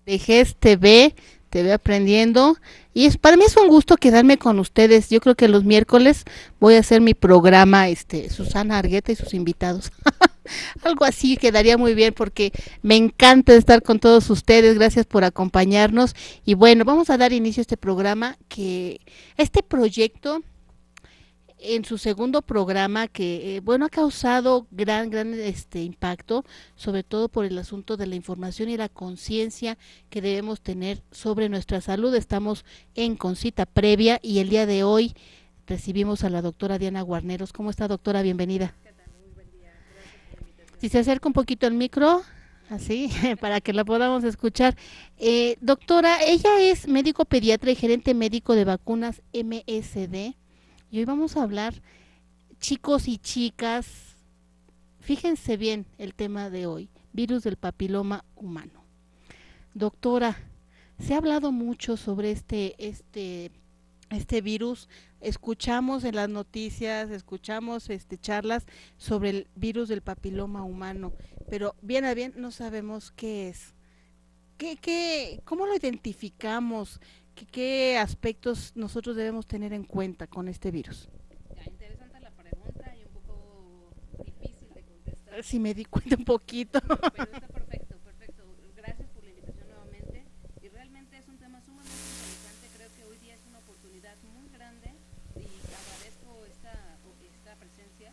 Vejez TV, TV Aprendiendo. Y para mí es un gusto quedarme con ustedes. Yo creo que los miércoles voy a hacer mi programa, Susana Argueta y sus invitados. Algo así quedaría muy bien porque me encanta estar con todos ustedes. Gracias por acompañarnos. Y bueno, vamos a dar inicio a este programa este proyecto en su segundo programa que bueno ha causado gran impacto, sobre todo por el asunto de la información y la conciencia que debemos tener sobre nuestra salud. Estamos en Concita Previa y el día de hoy recibimos a la doctora Diana Guarneros. ¿Cómo está, doctora? Bienvenida. ¿Qué tal? Muy buen día. Gracias por la invitación. Si se acerca un poquito el micro, así, para que la podamos escuchar. Doctora, ella es médico pediatra y gerente médico de vacunas MSD. Y hoy vamos a hablar, chicos y chicas, fíjense bien el tema de hoy, virus del papiloma humano. Doctora, se ha hablado mucho sobre este virus, escuchamos en las noticias, escuchamos charlas sobre el virus del papiloma humano, pero bien a bien no sabemos qué es. ¿Cómo lo identificamos? ¿Qué aspectos nosotros debemos tener en cuenta con este virus? Ya, interesante la pregunta y un poco difícil de contestar. Si me di cuenta un poquito. Pero está perfecto, perfecto. Gracias por la invitación nuevamente. Y realmente es un tema sumamente interesante. Creo que hoy día es una oportunidad muy grande y agradezco esta presencia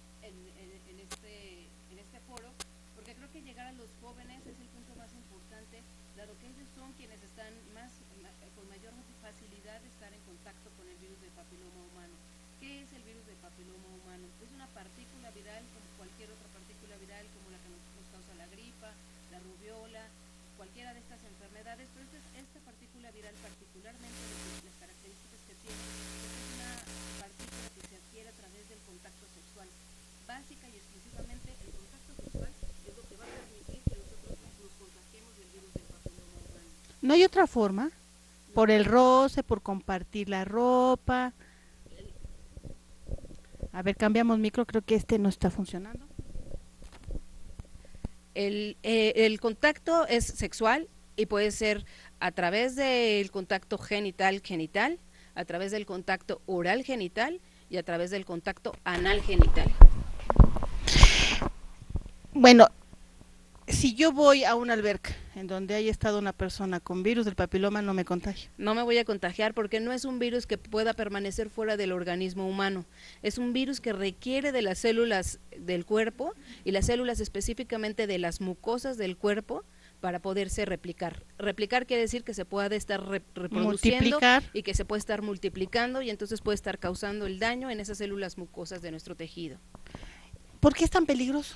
en este foro, porque creo que llegar a los jóvenes es el punto más importante, dado que ellos son quienes están con mayor facilidad de estar en contacto con el virus del papiloma humano. ¿Qué es el virus del papiloma humano? Es una partícula viral como cualquier otra partícula viral, como la que nos causa la gripa, la rubiola, cualquiera de estas enfermedades, pero esta partícula viral particularmente, las características que tiene, es una partícula que se adquiere a través del contacto sexual. Básica y exclusivamente el contacto sexual es lo que va a permitir que nosotros nos contagiemos del virus del papiloma humano. ¿No hay otra forma? No. Por el roce, por compartir la ropa. A ver, cambiamos micro, creo que no está funcionando. El contacto es sexual y puede ser a través del contacto genital, a través del contacto oral genital y a través del contacto anal genital. Bueno, si yo voy a una alberca en donde haya estado una persona con virus del papiloma, no me contagio. No me voy a contagiar porque no es un virus que pueda permanecer fuera del organismo humano. Es un virus que requiere de las células del cuerpo y las células específicamente de las mucosas del cuerpo para poderse replicar. Replicar quiere decir que se puede estar reproduciendo multiplicar y que se puede estar multiplicando y entonces puede estar causando el daño en esas células mucosas de nuestro tejido. ¿Por qué es tan peligroso?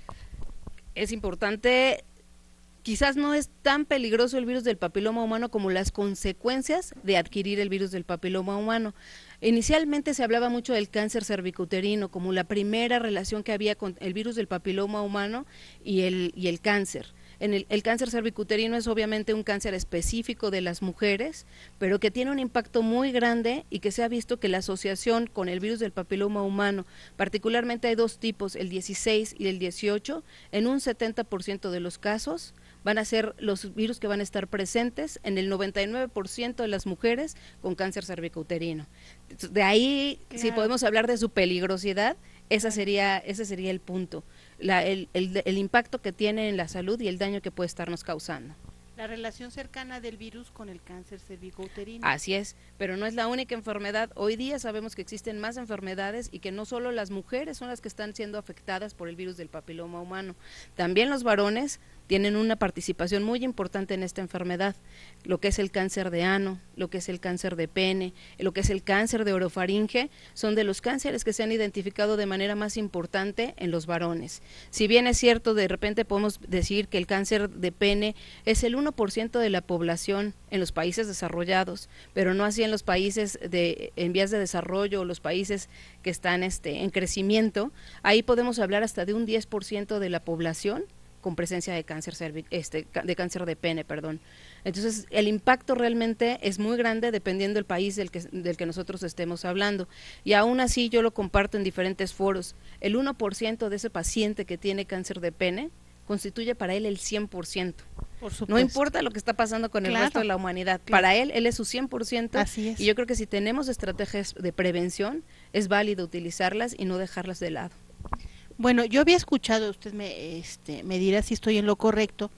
Es importante, quizás no es tan peligroso el virus del papiloma humano como las consecuencias de adquirir el virus del papiloma humano. Inicialmente se hablaba mucho del cáncer cervicouterino como la primera relación que había con el virus del papiloma humano y el cáncer. El cáncer cervicouterino es obviamente un cáncer específico de las mujeres, pero que tiene un impacto muy grande y que se ha visto que la asociación con el virus del papiloma humano, particularmente hay dos tipos, el 16 y el 18, en un 70% de los casos van a ser los virus que van a estar presentes en el 99% de las mujeres con cáncer cervicouterino. De ahí, claro, si podemos hablar de su peligrosidad, ese sería el punto, el impacto que tiene en la salud y el daño que puede estarnos causando. La relación cercana del virus con el cáncer cervicouterino. Así es, pero no es la única enfermedad. Hoy día sabemos que existen más enfermedades y que no solo las mujeres son las que están siendo afectadas por el virus del papiloma humano, también los varones tienen una participación muy importante en esta enfermedad, lo que es el cáncer de ano, lo que es el cáncer de pene, lo que es el cáncer de orofaringe, son de los cánceres que se han identificado de manera más importante en los varones. Si bien es cierto, de repente podemos decir que el cáncer de pene es el 1% de la población en los países desarrollados, pero no así en los países en vías de desarrollo o los países que están en crecimiento. Ahí podemos hablar hasta de un 10% de la población con presencia de cáncer de pene, perdón. Entonces, el impacto realmente es muy grande dependiendo del país del que nosotros estemos hablando. Y aún así yo lo comparto en diferentes foros. El 1% de ese paciente que tiene cáncer de pene constituye para él el 100%. Por No supuesto. importa lo que está pasando con el Claro, resto de la humanidad. claro. Para él es su 100%. Así es. Y yo creo que si tenemos estrategias de prevención, es válido utilizarlas y no dejarlas de lado. Bueno, yo había escuchado, usted me dirá si estoy en lo correcto,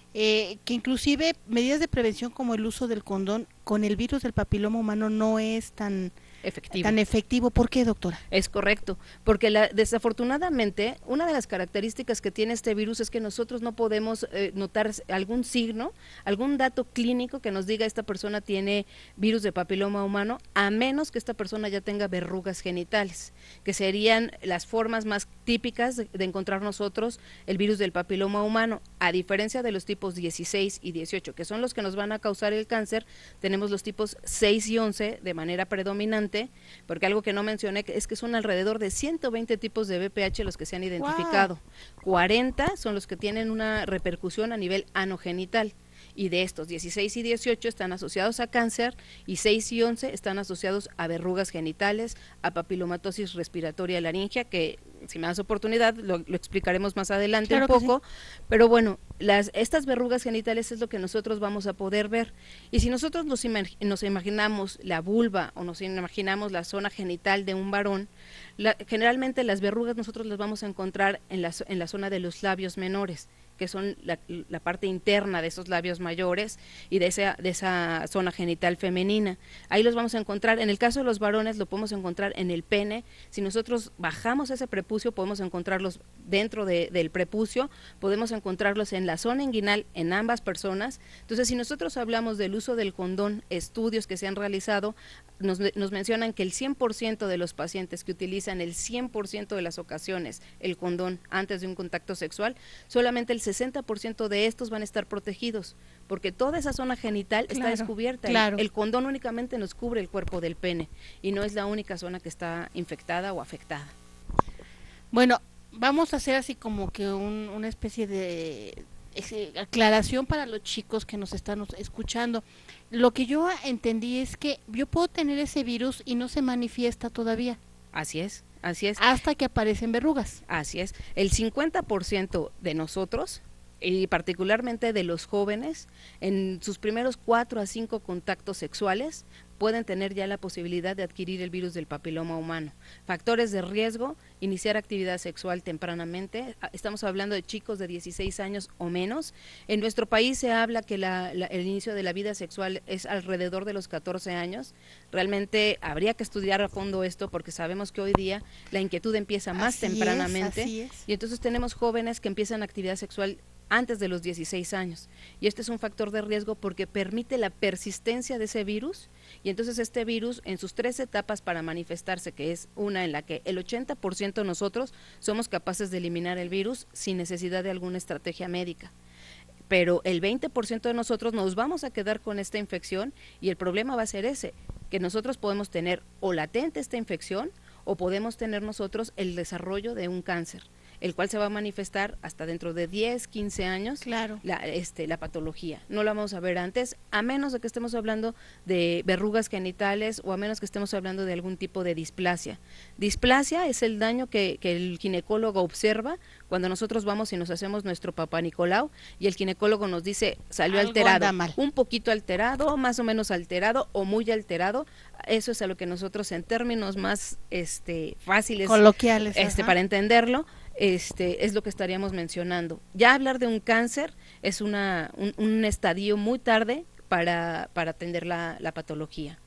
que inclusive medidas de prevención como el uso del condón con el virus del papiloma humano no es tan efectivo. ¿Por qué, doctora? Es correcto, porque desafortunadamente una de las características que tiene este virus es que nosotros no podemos notar algún signo, algún dato clínico que nos diga esta persona tiene virus de papiloma humano, a menos que esta persona ya tenga verrugas genitales, que serían las formas más típicas de encontrar nosotros el virus del papiloma humano. A diferencia de los tipos 16 y 18, que son los que nos van a causar el cáncer, tenemos los tipos 6 y 11 de manera predominante, porque algo que no mencioné es que son alrededor de 120 tipos de VPH los que se han identificado. Wow. 40 son los que tienen una repercusión a nivel anogenital, y de estos 16 y 18 están asociados a cáncer, y 6 y 11 están asociados a verrugas genitales, a papilomatosis respiratoria laringea, que si me das oportunidad lo explicaremos más adelante, claro, un poco, sí. Pero bueno, estas verrugas genitales es lo que nosotros vamos a poder ver, y si nosotros nos imaginamos la vulva o nos imaginamos la zona genital de un varón, generalmente las verrugas nosotros las vamos a encontrar en la zona de los labios menores, que son la parte interna de esos labios mayores y de esa zona genital femenina. Ahí los vamos a encontrar. En el caso de los varones lo podemos encontrar en el pene. Si nosotros bajamos ese prepucio, podemos encontrarlos dentro del prepucio, podemos encontrarlos en la zona inguinal en ambas personas. Entonces, si nosotros hablamos del uso del condón, estudios que se han realizado, nos mencionan que el 100% de los pacientes que utilizan el 100% de las ocasiones el condón antes de un contacto sexual, solamente el 60% de estos van a estar protegidos, porque toda esa zona genital está descubierta. Claro. El condón únicamente nos cubre el cuerpo del pene y no es la única zona que está infectada o afectada. Bueno, vamos a hacer así como que una especie de aclaración para los chicos que nos están escuchando. Lo que yo entendí es que yo puedo tener ese virus y no se manifiesta todavía. Así es, así es. Hasta que aparecen verrugas. Así es. El 50% de nosotros, y particularmente de los jóvenes, en sus primeros 4 a 5 contactos sexuales, pueden tener ya la posibilidad de adquirir el virus del papiloma humano. Factores de riesgo: iniciar actividad sexual tempranamente. Estamos hablando de chicos de 16 años o menos. En nuestro país se habla que el inicio de la vida sexual es alrededor de los 14 años. Realmente habría que estudiar a fondo esto, porque sabemos que hoy día la inquietud empieza más tempranamente. Así es. Y entonces tenemos jóvenes que empiezan actividad sexual antes de los 16 años, y este es un factor de riesgo porque permite la persistencia de ese virus, y entonces este virus en sus 3 etapas para manifestarse, que es una en la que el 80% de nosotros somos capaces de eliminar el virus sin necesidad de alguna estrategia médica, pero el 20% de nosotros nos vamos a quedar con esta infección, y el problema va a ser ese, que nosotros podemos tener o latente esta infección, o podemos tener nosotros el desarrollo de un cáncer, el cual se va a manifestar hasta dentro de 10, 15 años, claro. La patología. No la vamos a ver antes, a menos de que estemos hablando de verrugas genitales, o a menos que estemos hablando de algún tipo de displasia. Displasia es el daño que el ginecólogo observa cuando nosotros vamos y nos hacemos nuestro Papá Nicolau, y el ginecólogo nos dice, salió algo alterado, mal. Un poquito alterado, más o menos alterado, o muy alterado. Eso es a lo que nosotros, en términos más fáciles, coloquiales, para entenderlo, es lo que estaríamos mencionando. Ya hablar de un cáncer es un estadio muy tarde para atender la patología.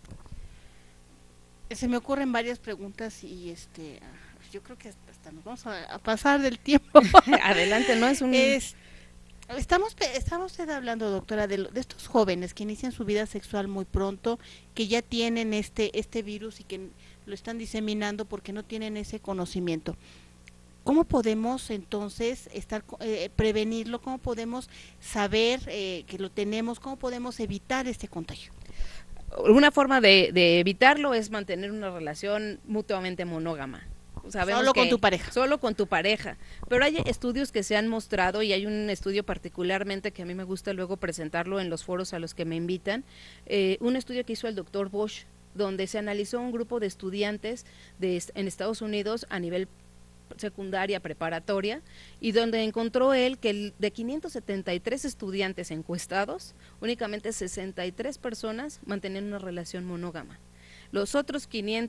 Se me ocurren varias preguntas y yo creo que hasta nos vamos a pasar del tiempo. Adelante, no es un... Estamos hablando, doctora, de estos jóvenes que inician su vida sexual muy pronto, que ya tienen este virus y que lo están diseminando porque no tienen ese conocimiento. ¿Cómo podemos entonces prevenirlo? ¿Cómo podemos saber que lo tenemos? ¿Cómo podemos evitar este contagio? Una forma de evitarlo es mantener una relación mutuamente monógama. Solo con tu pareja. Solo con tu pareja. Pero hay estudios que se han mostrado, y hay un estudio particularmente que a mí me gusta luego presentarlo en los foros a los que me invitan, un estudio que hizo el doctor Bosch, donde se analizó un grupo de estudiantes en Estados Unidos a nivel secundaria, preparatoria, y donde encontró él que de 573 estudiantes encuestados, únicamente 63 personas mantenían una relación monógama. Los otros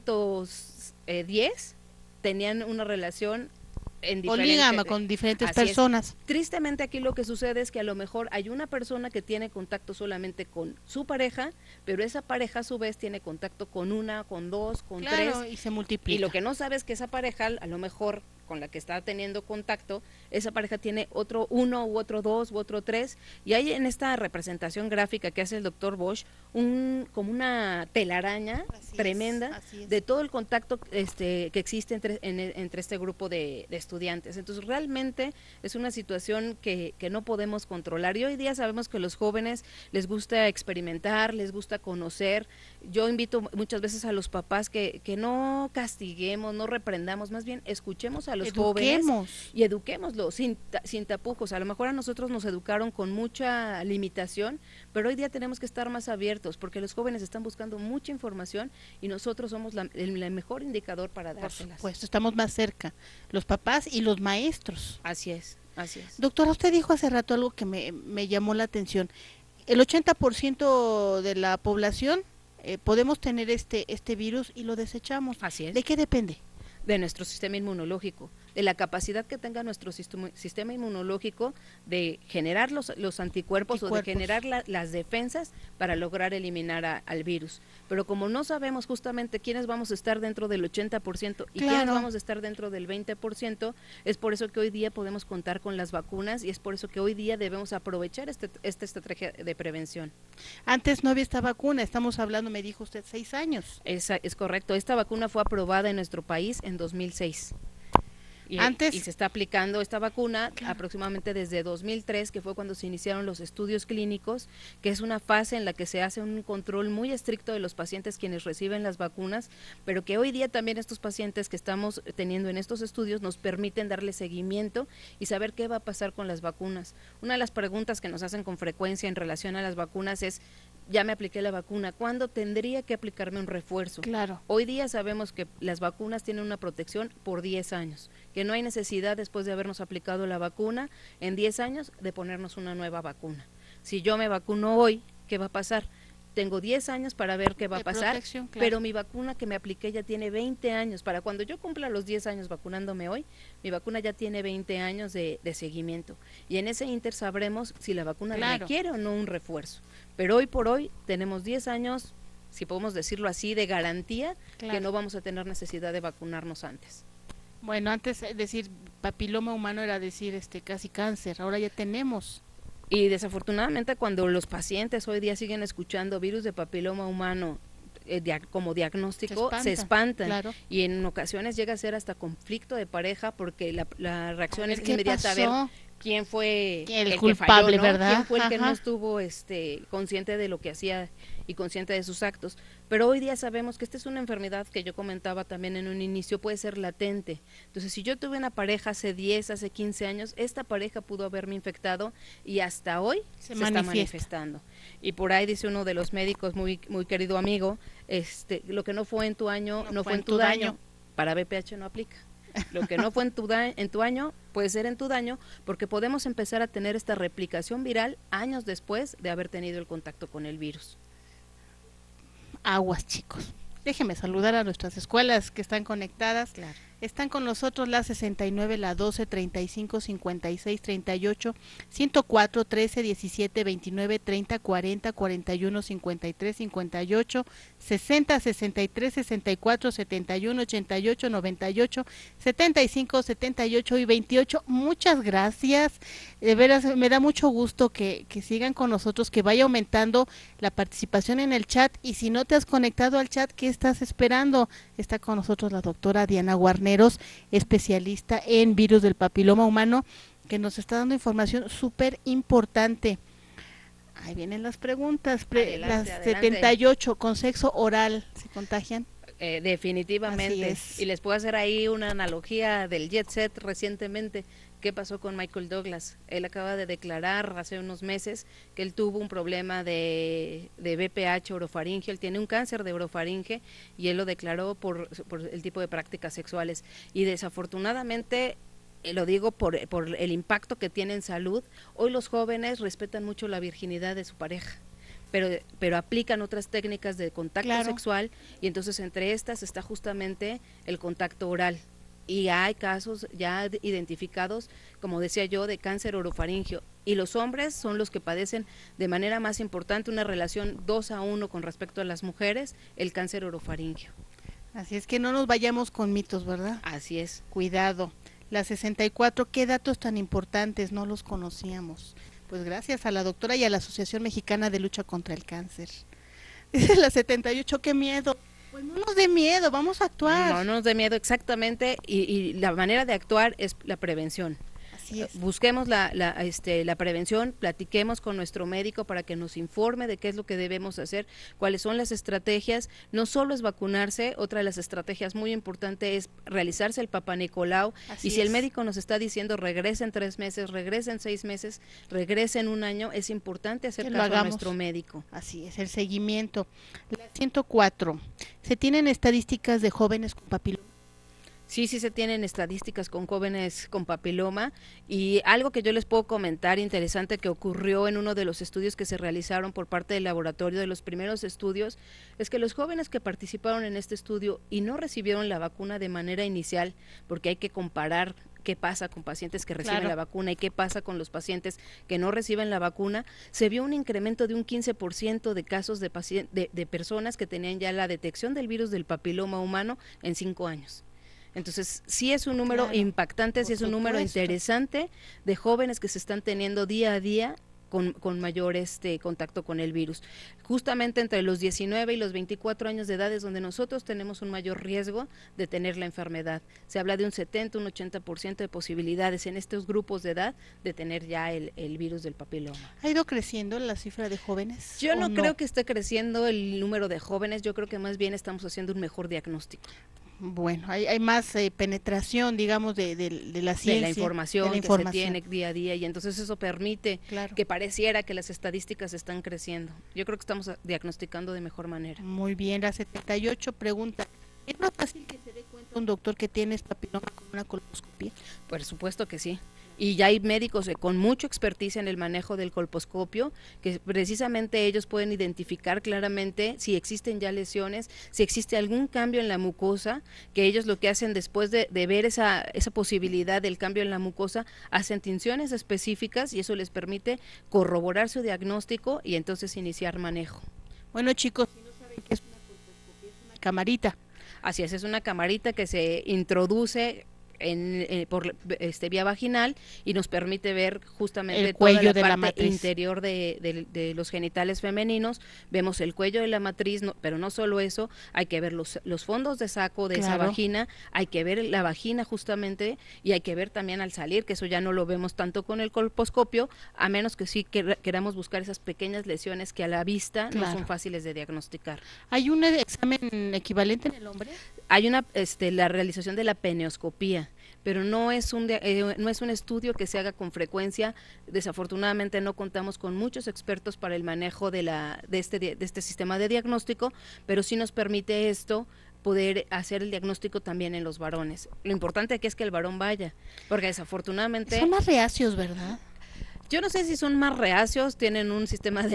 510 tenían una relación polígama con diferentes personas. Tristemente aquí lo que sucede es que a lo mejor hay una persona que tiene contacto solamente con su pareja, pero esa pareja a su vez tiene contacto con una, con dos, con tres, y se multiplica. Y lo que no sabe es que esa pareja, a lo mejor con la que está teniendo contacto, esa pareja tiene otro uno u otro dos u otro tres, y hay en esta representación gráfica que hace el doctor Bosch como una telaraña tremenda de todo el contacto que existe entre este grupo de estudiantes. Entonces realmente es una situación que no podemos controlar, y hoy día sabemos que a los jóvenes les gusta experimentar, les gusta conocer. Yo invito muchas veces a los papás que no castiguemos, no reprendamos, más bien escuchemos a los jóvenes y eduquémoslos sin tapujos. A lo mejor a nosotros nos educaron con mucha limitación, pero hoy día tenemos que estar más abiertos, porque los jóvenes están buscando mucha información y nosotros somos el mejor indicador para dárselas. Pues estamos más cerca, los papás y los maestros. Así es, así es. Doctora, usted dijo hace rato algo que me llamó la atención. El 80% de la población podemos tener este virus y lo desechamos. Así es. ¿De qué depende? De nuestro sistema inmunológico, de la capacidad que tenga nuestro sistema inmunológico de generar los anticuerpos o de generar las defensas para lograr eliminar al virus. Pero como no sabemos justamente quiénes vamos a estar dentro del 80% y quiénes vamos a estar dentro del 20%, es por eso que hoy día podemos contar con las vacunas, y es por eso que hoy día debemos aprovechar esta estrategia de prevención. Antes no había esta vacuna, estamos hablando, me dijo usted, 6 años. Es correcto, esta vacuna fue aprobada en nuestro país en 2006. Y se está aplicando esta vacuna aproximadamente desde 2003, que fue cuando se iniciaron los estudios clínicos, que es una fase en la que se hace un control muy estricto de los pacientes quienes reciben las vacunas, pero que hoy día también estos pacientes que estamos teniendo en estos estudios nos permiten darle seguimiento y saber qué va a pasar con las vacunas. Una de las preguntas que nos hacen con frecuencia en relación a las vacunas es: ya me apliqué la vacuna, ¿cuándo tendría que aplicarme un refuerzo? Claro. Hoy día sabemos que las vacunas tienen una protección por 10 años, que no hay necesidad después de habernos aplicado la vacuna en 10 años de ponernos una nueva vacuna. Si yo me vacuno hoy, ¿qué va a pasar? Tengo 10 años para ver qué va a pasar, pero mi vacuna que me apliqué ya tiene 20 años. Para cuando yo cumpla los 10 años vacunándome hoy, mi vacuna ya tiene 20 años de seguimiento. Y en ese inter sabremos si la vacuna requiere o no un refuerzo. Pero hoy por hoy tenemos 10 años, si podemos decirlo así, de garantía que no vamos a tener necesidad de vacunarnos antes. Bueno, antes decir papiloma humano era decir casi cáncer, ahora ya tenemos. Y desafortunadamente cuando los pacientes hoy día siguen escuchando virus de papiloma humano como diagnóstico, se espantan, y en ocasiones llega a ser hasta conflicto de pareja, porque la reacción es inmediata a ver quién fue el culpable, que falló, ¿no? ¿Verdad? ¿Quién fue el que no estuvo consciente de lo que hacía y consciente de sus actos? Pero hoy día sabemos que esta es una enfermedad que yo comentaba también en un inicio, puede ser latente. Entonces, si yo tuve una pareja hace 10, hace 15 años, esta pareja pudo haberme infectado y hasta hoy se está manifestando. Y por ahí dice uno de los médicos, muy querido amigo, lo que no fue en tu año, no fue en tu daño. Para BPH no aplica. Lo que no fue en tu año puede ser en tu daño, porque podemos empezar a tener esta replicación viral años después de haber tenido el contacto con el virus. Aguas, chicos. Déjenme saludar a nuestras escuelas que están conectadas. Claro. Están con nosotros la 69, la 12, 35, 56, 38, 104, 13, 17, 29, 30, 40, 41, 53, 58, 60, 63, 64, 71, 88, 98, 75, 78 y 28. Muchas gracias. De veras, me da mucho gusto que sigan con nosotros, que vaya aumentando la participación en el chat. Y si no te has conectado al chat, ¿qué estás esperando? Está con nosotros la doctora Diana Guarneros, especialista en virus del papiloma humano, que nos está dando información súper importante. Ahí vienen las preguntas. Las 78, con sexo oral, ¿se contagian? Definitivamente. Y les puedo hacer ahí una analogía del jet set recientemente. ¿Qué pasó con Michael Douglas? Él acaba de declarar hace unos meses que él tuvo un problema de BPH orofaringeo, él tiene un cáncer de orofaringe y él lo declaró por el tipo de prácticas sexuales. Y desafortunadamente, lo digo por el impacto que tiene en salud, hoy los jóvenes respetan mucho la virginidad de su pareja. Pero aplican otras técnicas de contacto sexual, y entonces entre estas está justamente el contacto oral. Y hay casos ya identificados, como decía yo, de cáncer orofaringeo. Y los hombres son los que padecen de manera más importante una relación 2-1 con respecto a las mujeres, el cáncer orofaringeo. Así es, que no nos vayamos con mitos, ¿verdad? Así es. Cuidado. La 64, qué datos tan importantes, no los conocíamos. Pues gracias a la doctora y a la Asociación Mexicana de Lucha contra el Cáncer. Dice la 78, qué miedo. Pues no nos dé miedo, vamos a actuar. No nos dé miedo, exactamente, y la manera de actuar es la prevención. Así es. Busquemos la prevención, platiquemos con nuestro médico para que nos informe de qué es lo que debemos hacer, cuáles son las estrategias. No solo es vacunarse, otra de las estrategias muy importantes es realizarse el Papá Nicolau. Y si el médico nos está diciendo regresen 3 meses, regresen 6 meses, regresen 1 año, es importante hacer caso a nuestro médico. Así es, el seguimiento. La 104, ¿se tienen estadísticas de jóvenes con papiloma? Sí, se tienen estadísticas con jóvenes con papiloma, y algo que yo les puedo comentar interesante que ocurrió en uno de los estudios que se realizaron por parte del laboratorio, de los primeros estudios, es que los jóvenes que participaron en este estudio y no recibieron la vacuna de manera inicial, porque hay que comparar qué pasa con pacientes que reciben la vacuna y qué pasa con los pacientes que no reciben la vacuna, se vio un incremento de un 15% de casos de personas que tenían ya la detección del virus del papiloma humano en 5 años. Entonces, sí es un número impactante, sí es un número interesante de jóvenes que se están teniendo día a día con mayor contacto con el virus. Justamente entre los 19 y los 24 años de edad es donde nosotros tenemos un mayor riesgo de tener la enfermedad. Se habla de un 70, un 80% de posibilidades en estos grupos de edad de tener ya el virus del papiloma. ¿Ha ido creciendo la cifra de jóvenes? Yo no creo que esté creciendo el número de jóvenes, yo creo que más bien estamos haciendo un mejor diagnóstico. Bueno, hay más penetración, digamos, de la ciencia, de la información que se tiene día a día, y entonces eso permite que pareciera que las estadísticas están creciendo. Yo creo que estamos diagnosticando de mejor manera. Muy bien, la 78 pregunta, ¿es más fácil que se dé cuenta un doctor que tienes papiloma con una colposcopía? Por supuesto que sí. Y ya hay médicos con mucha experticia en el manejo del colposcopio, que precisamente ellos pueden identificar claramente si existen ya lesiones, si existe algún cambio en la mucosa, que ellos lo que hacen después de ver esa posibilidad del cambio en la mucosa, hacen tinciones específicas y eso les permite corroborar su diagnóstico y entonces iniciar manejo. Bueno, chicos, si no saben qué es una colposcopía, es una camarita. Así es una camarita que se introduce por vía vaginal y nos permite ver justamente el cuello toda la parte interior de los genitales femeninos. Vemos el cuello de la matriz, pero no solo eso, hay que ver los fondos de saco de esa vagina, hay que ver la vagina justamente, y hay que ver también al salir, que eso ya no lo vemos tanto con el colposcopio, a menos que sí queramos buscar esas pequeñas lesiones que a la vista no son fáciles de diagnosticar. ¿Hay un examen equivalente en el hombre? Hay la realización de la peneoscopía, pero no es un estudio que se haga con frecuencia. Desafortunadamente no contamos con muchos expertos para el manejo de este sistema de diagnóstico, pero sí nos permite esto poder hacer el diagnóstico también en los varones. Lo importante aquí es que el varón vaya, porque desafortunadamente son más reacios, ¿verdad? Yo no sé si son más reacios, tienen un sistema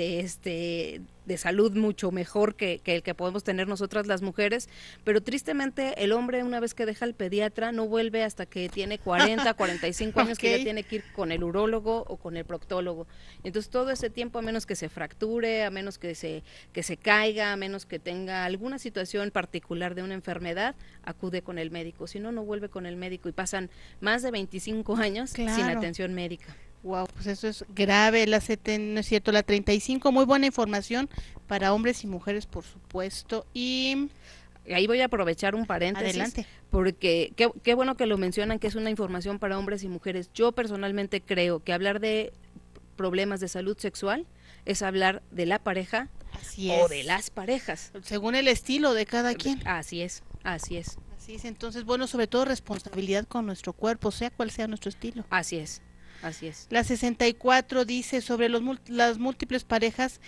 de salud mucho mejor que el que podemos tener nosotras las mujeres, pero tristemente el hombre, una vez que deja al pediatra, no vuelve hasta que tiene 40, 45 años, que ya tiene que ir con el urólogo o con el proctólogo. Entonces todo ese tiempo, a menos que se fracture, a menos que se caiga, a menos que tenga alguna situación particular de una enfermedad, acude con el médico. Si no, no vuelve con el médico y pasan más de 25 años sin atención médica. Wow, pues eso es grave. No es cierto, la 35, muy buena información para hombres y mujeres, por supuesto. Y ahí voy a aprovechar un paréntesis. Adelante. Porque qué bueno que lo mencionan, que es una información para hombres y mujeres. Yo personalmente creo que hablar de problemas de salud sexual es hablar de la pareja Así o es. de las parejas. Según el estilo de cada quien. Así es, así es. Así es, entonces, bueno, sobre todo responsabilidad con nuestro cuerpo, sea cual sea nuestro estilo. Así es, así es. La 64 dice sobre las múltiples parejas,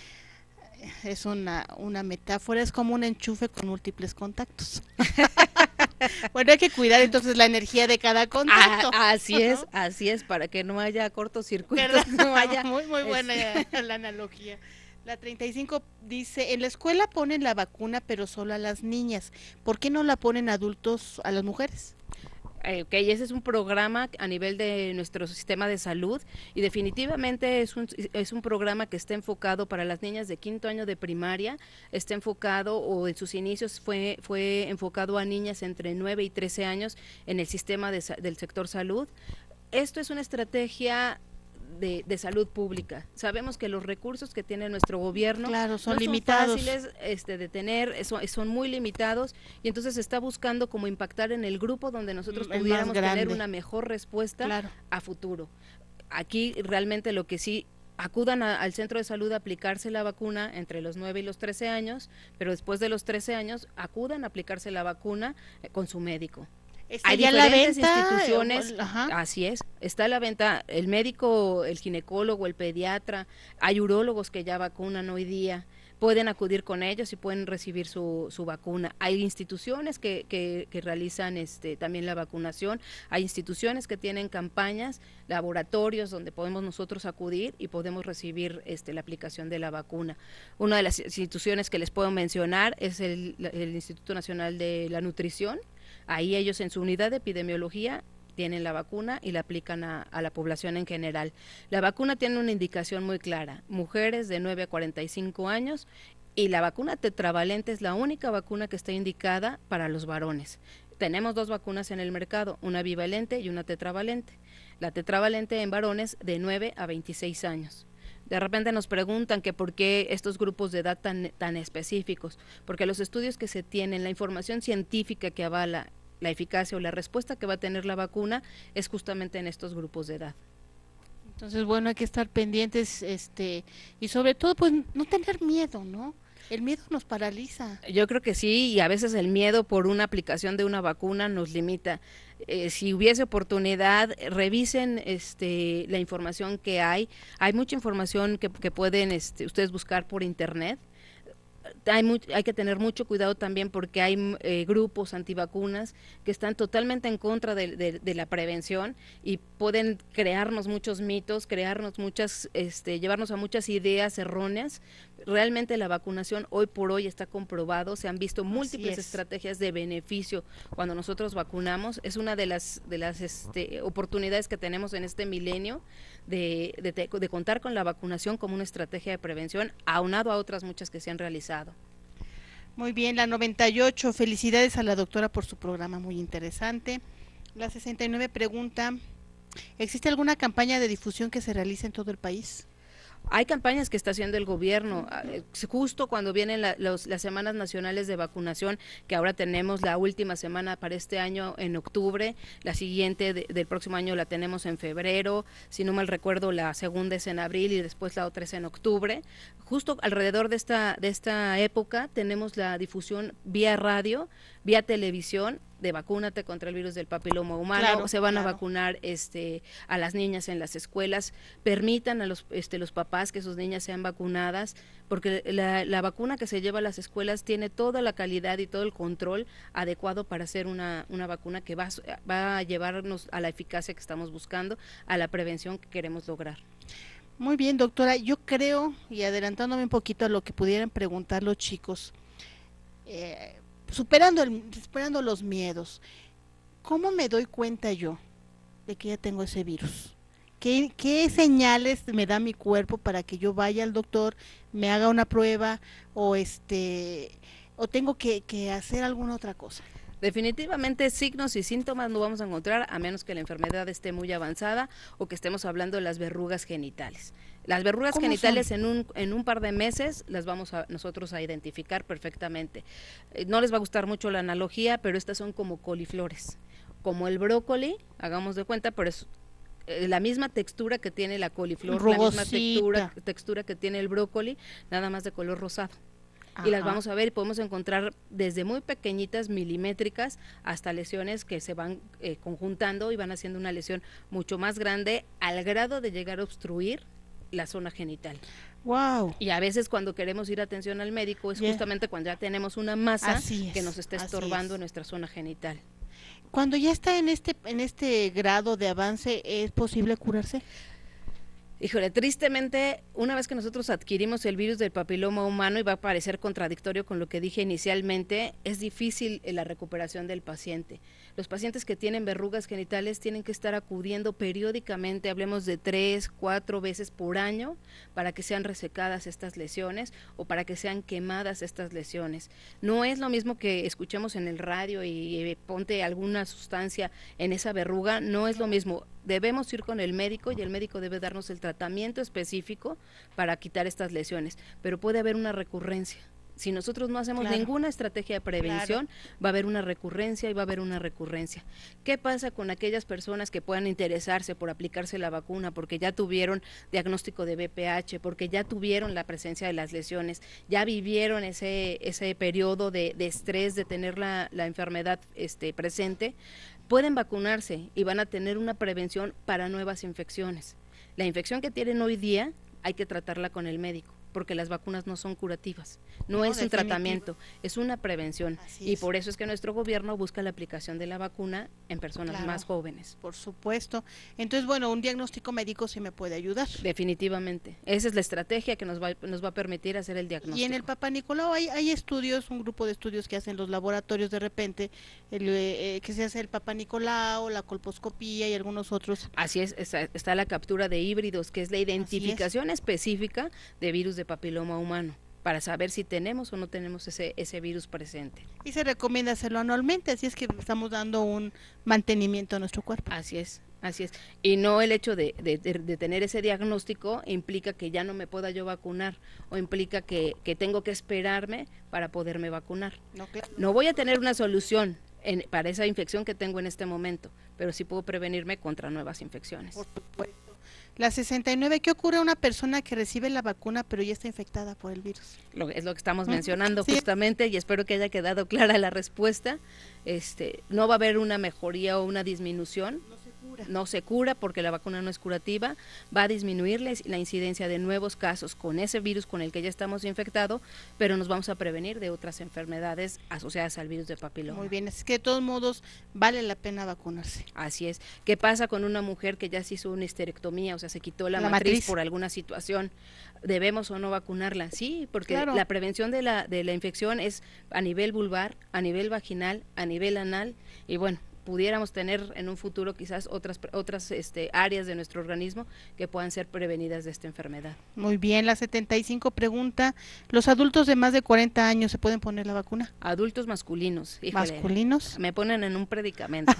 es una metáfora, es como un enchufe con múltiples contactos. Bueno, hay que cuidar entonces la energía de cada contacto. Así es, para que no haya cortocircuitos, ¿Verdad? no haya... Muy, muy buena la analogía. La 35 dice, en la escuela ponen la vacuna, pero solo a las niñas. ¿Por qué no la ponen adultos a las mujeres? Ok, ese es un programa a nivel de nuestro sistema de salud y definitivamente es un programa que está enfocado para las niñas de 5º año de primaria, está enfocado o en sus inicios fue enfocado a niñas entre 9 y 13 años en el sistema del sector salud. Esto es una estrategia de salud pública. Sabemos que los recursos que tiene nuestro gobierno claro, son no limitados. son fáciles de tener, son muy limitados y entonces se está buscando como impactar en el grupo donde nosotros pudiéramos tener una mejor respuesta a futuro. Aquí realmente lo que sí acudan al centro de salud a aplicarse la vacuna entre los 9 y los 13 años, pero después de los 13 años acudan a aplicarse la vacuna con su médico. Hay diferentes instituciones, así es, está a la venta el médico, el ginecólogo, el pediatra, hay urólogos que ya vacunan hoy día, pueden acudir con ellos y pueden recibir su vacuna. Hay instituciones que realizan también la vacunación, hay instituciones que tienen campañas, laboratorios donde podemos nosotros acudir y podemos recibir la aplicación de la vacuna. Una de las instituciones que les puedo mencionar es el Instituto Nacional de la Nutrición. Ahí ellos en su unidad de epidemiología tienen la vacuna y la aplican a la población en general. La vacuna tiene una indicación muy clara, mujeres de 9 a 45 años y la vacuna tetravalente es la única vacuna que está indicada para los varones. Tenemos 2 vacunas en el mercado, una bivalente y una tetravalente. La tetravalente en varones de 9 a 26 años. De repente nos preguntan que por qué estos grupos de edad tan específicos, porque los estudios que se tienen, la información científica que avala la eficacia o la respuesta que va a tener la vacuna es justamente en estos grupos de edad. Entonces, bueno, hay que estar pendientes, y sobre todo, pues, no tener miedo, ¿no? El miedo nos paraliza. Yo creo que sí, y a veces el miedo por una aplicación de una vacuna nos limita. Si hubiese oportunidad, revisen la información que hay. Hay mucha información que pueden ustedes buscar por internet. Hay que tener mucho cuidado también porque hay grupos antivacunas que están totalmente en contra de la prevención y pueden crearnos muchos mitos, llevarnos a muchas ideas erróneas. Realmente la vacunación hoy por hoy está comprobado, se han visto múltiples estrategias de beneficio cuando nosotros vacunamos. Es una de las oportunidades que tenemos en este milenio de contar con la vacunación como una estrategia de prevención, aunado a otras muchas que se han realizado. Muy bien, la 98, felicidades a la doctora por su programa, muy interesante. La 69 pregunta, ¿existe alguna campaña de difusión que se realice en todo el país? Hay campañas que está haciendo el gobierno, justo cuando vienen las semanas nacionales de vacunación, que ahora tenemos la última semana para este año en octubre, la siguiente del próximo año la tenemos en febrero, si no mal recuerdo la segunda es en abril y después la otra es en octubre. Justo alrededor de esta época tenemos la difusión vía radio, vía televisión, de vacúnate contra el virus del papiloma humano, se van a vacunar a las niñas en las escuelas, permitan a los papás que sus niñas sean vacunadas, porque la vacuna que se lleva a las escuelas tiene toda la calidad y todo el control adecuado para ser una vacuna que va a llevarnos a la eficacia que estamos buscando, a la prevención que queremos lograr. Muy bien, doctora, yo creo, y adelantándome un poquito a lo que pudieran preguntar los chicos, superando los miedos, ¿cómo me doy cuenta yo de que ya tengo ese virus? ¿Qué señales me da mi cuerpo para que yo vaya al doctor, me haga una prueba o tengo que hacer alguna otra cosa? Definitivamente signos y síntomas no vamos a encontrar a menos que la enfermedad esté muy avanzada o que estemos hablando de las verrugas genitales. Las verrugas genitales en un par de meses las vamos nosotros a identificar perfectamente. No les va a gustar mucho la analogía, pero estas son como coliflores, como el brócoli, hagamos de cuenta, pero es la misma textura que tiene la coliflor, Rugosita. la misma textura que tiene el brócoli, nada más de color rosado. Ajá. Y las vamos a ver y podemos encontrar desde muy pequeñitas, milimétricas, hasta lesiones que se van conjuntando y van haciendo una lesión mucho más grande al grado de llegar a obstruir la zona genital. Wow. Y a veces cuando queremos ir a atención al médico es justamente cuando ya tenemos una masa que nos está estorbando en nuestra zona genital. Cuando ya está en este grado de avance, ¿es posible curarse? Híjole, tristemente, una vez que nosotros adquirimos el virus del papiloma humano, y va a parecer contradictorio con lo que dije inicialmente, es difícil la recuperación del paciente. Los pacientes que tienen verrugas genitales tienen que estar acudiendo periódicamente, hablemos de 3, 4 veces por año, para que sean resecadas estas lesiones o para que sean quemadas estas lesiones. No es lo mismo que escuchemos en el radio y ponte alguna sustancia en esa verruga, no es lo mismo. Debemos ir con el médico y el médico debe darnos el tratamiento específico para quitar estas lesiones, pero puede haber una recurrencia. Si nosotros no hacemos ninguna estrategia de prevención, va a haber una recurrencia y va a haber una recurrencia. ¿Qué pasa con aquellas personas que puedan interesarse por aplicarse la vacuna porque ya tuvieron diagnóstico de VPH, porque ya tuvieron la presencia de las lesiones, ya vivieron ese periodo de estrés de tener la enfermedad presente? Pueden vacunarse y van a tener una prevención para nuevas infecciones. La infección que tienen hoy día hay que tratarla con el médico, porque las vacunas no son curativas, no es un tratamiento, es una prevención. Y por eso es que nuestro gobierno busca la aplicación de la vacuna en personas más jóvenes. Por supuesto. Entonces, bueno, un diagnóstico médico sí me puede ayudar. Definitivamente. Esa es la estrategia que nos va a permitir hacer el diagnóstico. Y en el Papá Nicolau hay estudios, un grupo de estudios que hacen los laboratorios de repente, que se hace el Papá Nicolau, la colposcopía y algunos otros. Así es, está la captura de híbridos, que es la identificación específica de virus de papiloma humano, para saber si tenemos o no tenemos ese virus presente. Y se recomienda hacerlo anualmente, así es que estamos dando un mantenimiento a nuestro cuerpo. Así es. Y no el hecho de tener ese diagnóstico implica que ya no me pueda yo vacunar, o implica que tengo que esperarme para poderme vacunar. No voy a tener una solución para esa infección que tengo en este momento, pero sí puedo prevenirme contra nuevas infecciones. Por supuesto. La 69, ¿qué ocurre a una persona que recibe la vacuna pero ya está infectada por el virus? Es lo que estamos mencionando justamente, y espero que haya quedado clara la respuesta. No va a haber una mejoría o una disminución. No se cura porque la vacuna no es curativa, va a disminuir la incidencia de nuevos casos con ese virus con el que ya estamos infectados, pero nos vamos a prevenir de otras enfermedades asociadas al virus de papiloma. Muy bien, es que de todos modos vale la pena vacunarse. Así es. ¿Qué pasa con una mujer que ya se hizo una histerectomía, o sea, se quitó la matriz por alguna situación? ¿Debemos o no vacunarla? Sí, porque la prevención de la infección es a nivel vulvar, a nivel vaginal, a nivel anal, y bueno, pudiéramos tener en un futuro quizás otras áreas de nuestro organismo que puedan ser prevenidas de esta enfermedad. Muy bien, la 75 pregunta, ¿los adultos de más de 40 años se pueden poner la vacuna? Adultos masculinos. Híjole, ¿masculinos? Me ponen en un predicamento,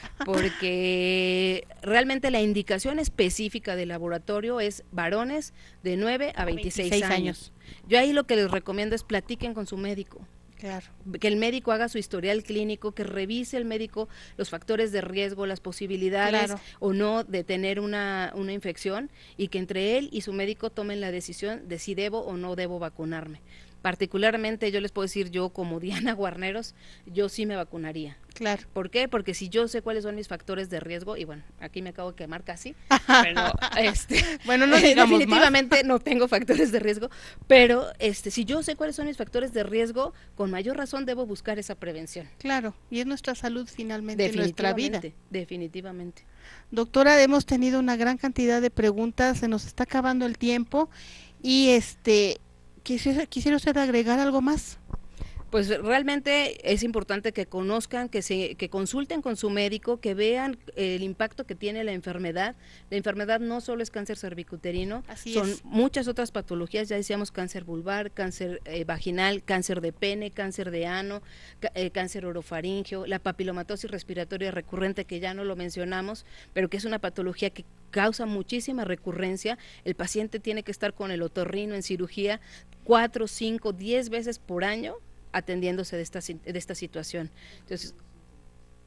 porque realmente la indicación específica del laboratorio es varones de 9 a 26 años. Yo ahí lo que les recomiendo es platiquen con su médico. Claro. Que el médico haga su historial clínico, que revise el médico los factores de riesgo, las posibilidades o no de tener una infección, y que entre él y su médico tomen la decisión de si debo o no debo vacunarme. Particularmente yo les puedo decir, yo como Diana Guarneros, yo sí me vacunaría. Claro. ¿Por qué? Porque si yo sé cuáles son mis factores de riesgo, y bueno, aquí me acabo de quemar casi, pero bueno, no digamos definitivamente no tengo factores de riesgo, pero si yo sé cuáles son mis factores de riesgo, con mayor razón debo buscar esa prevención. Claro, y es nuestra salud finalmente, nuestra vida. Definitivamente. Doctora, hemos tenido una gran cantidad de preguntas, se nos está acabando el tiempo y quisiera usted agregar algo más. Pues realmente es importante que conozcan, que consulten con su médico, que vean el impacto que tiene la enfermedad. La enfermedad no solo es cáncer cervicuterino, son muchas otras patologías, ya decíamos cáncer vulvar, cáncer vaginal, cáncer de pene, cáncer de ano, cáncer orofaringeo, la papilomatosis respiratoria recurrente, que ya no lo mencionamos, pero que es una patología que causa muchísima recurrencia. El paciente tiene que estar con el otorrino en cirugía 4, 5, 10 veces por año, atendiéndose de esta situación. Entonces,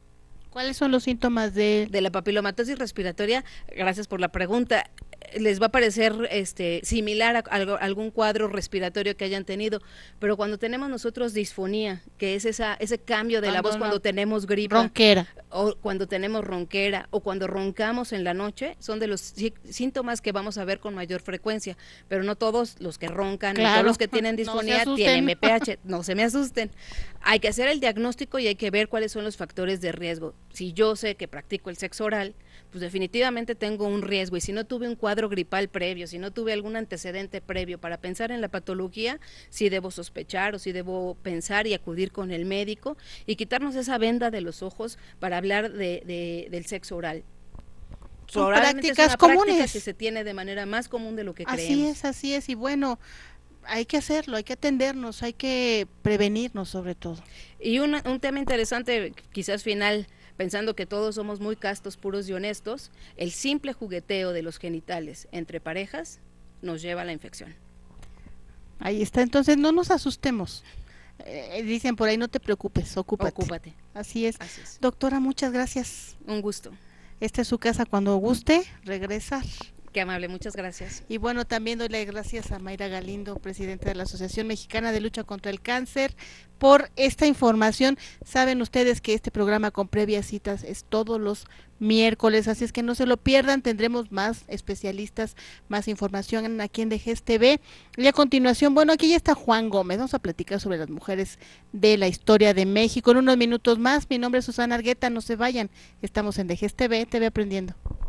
¿Cuáles son los síntomas de la papilomatosis respiratoria? Gracias por la pregunta. Les va a parecer similar a algún cuadro respiratorio que hayan tenido, pero cuando tenemos nosotros disfonía, que es ese cambio de la voz cuando tenemos gripa, ronquera, o cuando tenemos ronquera, o cuando roncamos en la noche, son de los síntomas que vamos a ver con mayor frecuencia, pero no todos los que roncan, claro, no todos los que tienen disfonía tienen BPH, no se me asusten. Hay que hacer el diagnóstico y hay que ver cuáles son los factores de riesgo. Si yo sé que practico el sexo oral, pues definitivamente tengo un riesgo, y si no tuve un cuadro gripal previo, si no tuve algún antecedente previo para pensar en la patología, sí debo sospechar o sí debo pensar y acudir con el médico y quitarnos esa venda de los ojos para hablar del sexo oral. Son prácticas comunes práctica que se tiene de manera más común de lo que creemos. Así es, y bueno, hay que hacerlo, hay que atendernos, hay que prevenirnos sobre todo. Y un tema interesante, quizás final, pensando que todos somos muy castos, puros y honestos, el simple jugueteo de los genitales entre parejas nos lleva a la infección. Ahí está, entonces no nos asustemos. Dicen por ahí, no te preocupes, ocúpate. Así es. Doctora, muchas gracias. Un gusto. Esta es su casa, cuando guste regresar. Qué amable, muchas gracias. Y bueno, también doy las gracias a Mayra Galindo, presidenta de la Asociación Mexicana de Lucha contra el Cáncer, por esta información. Saben ustedes que este programa con previas citas es todos los miércoles, así es que no se lo pierdan, tendremos más especialistas, más información aquí en Dejez TV. Y a continuación, bueno, aquí ya está Juan Gómez, vamos a platicar sobre las mujeres de la historia de México en unos minutos más. Mi nombre es Susana Argueta, no se vayan, estamos en Dejez TV, TV Aprendiendo.